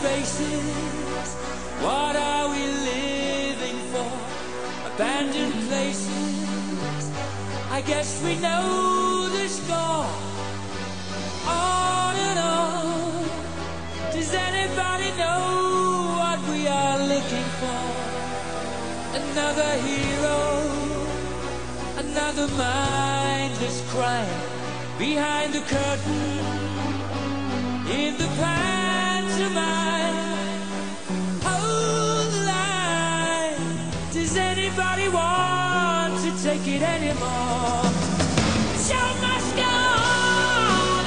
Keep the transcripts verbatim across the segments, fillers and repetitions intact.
spaces. What are we living for? Abandoned places. I guess we know the score. On and on. Does anybody know what we are looking for? Another hero, another mindless crime. Behind the curtain, in the pantomime. Hold the line. Does anybody want to take it anymore? The show must go on.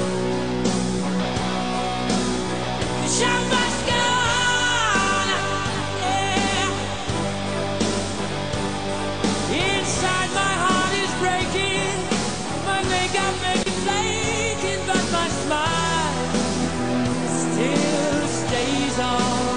The show must go on. Yeah. Inside my heart is breaking. My makeup making flaking, but my smile still stays on.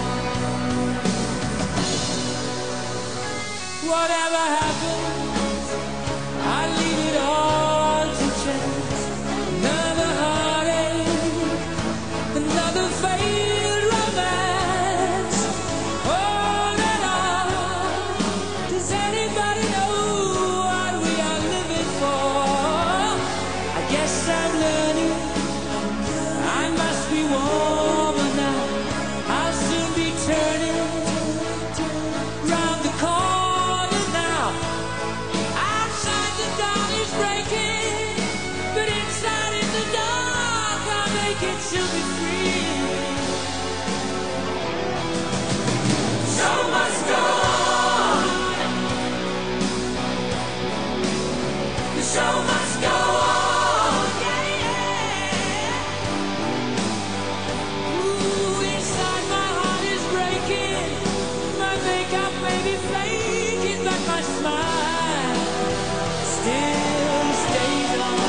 Whatever happens, I leave it all to chance. Another heartache, another failed romance. On and on. Does anybody know what we are living for? I guess I'm learning. I must be warmer now. I'll soon be turning round the corner now. Outside the dawn is breaking, but inside in the dark I'll make it to be free. Show must go on. The show must go on. Yeah, yeah. Ooh, inside my heart is breaking. My makeup may be flaking, but my smile still stays on.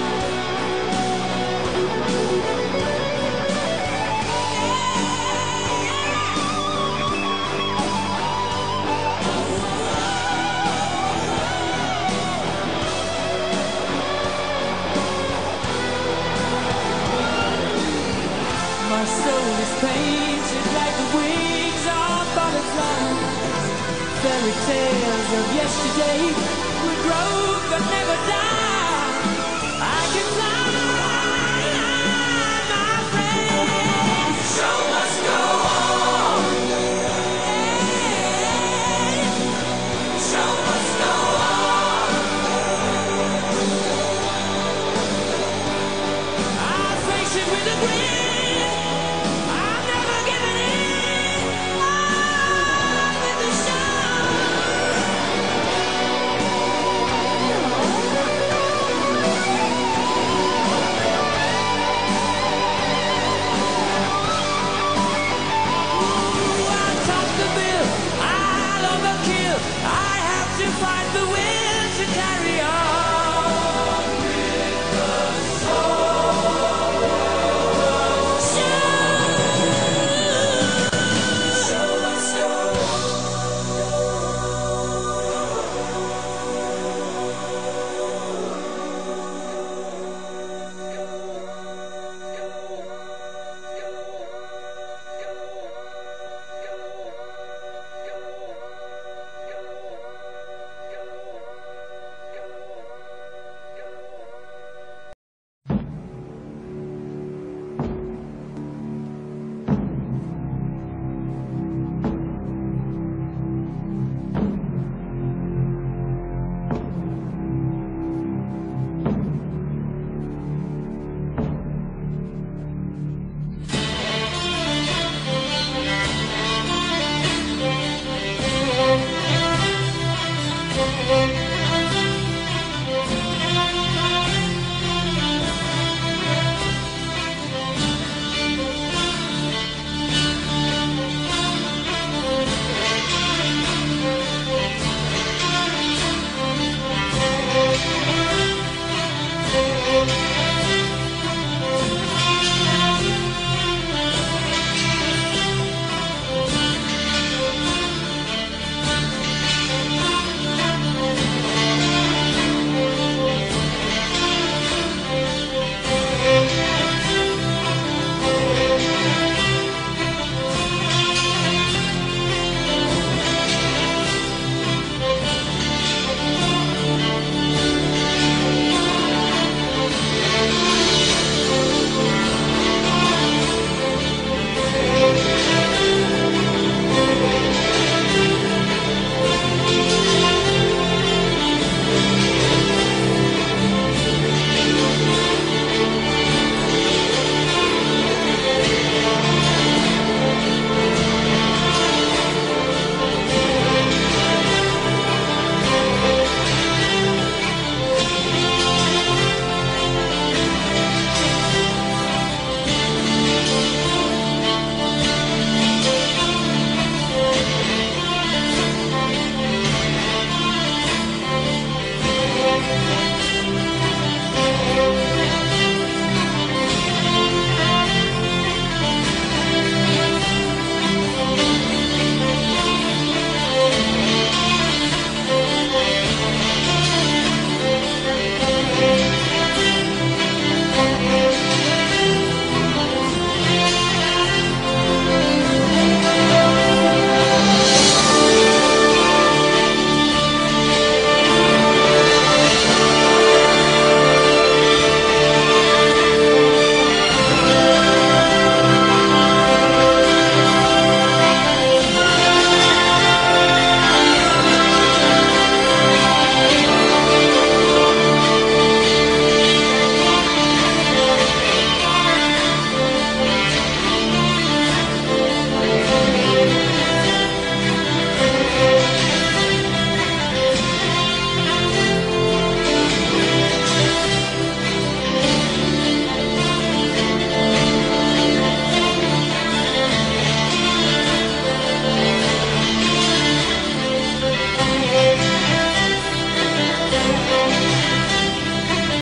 My soul is painted like the wings of butterflies. Fairy tales of yesterday will grow but never die.